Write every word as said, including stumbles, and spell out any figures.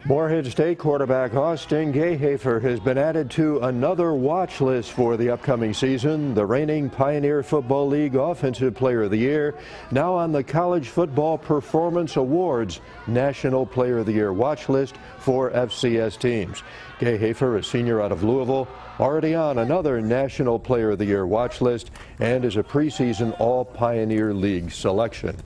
Morehead State quarterback Austin Gahafer has been added to another watch list for the upcoming season. The reigning Pioneer Football League Offensive Player of the Year, now on the College Football Performance Awards National Player of the Year watch list for F C S teams. Gahafer, a senior out of Louisville, already on another National Player of the Year watch list and is a preseason All Pioneer League selection.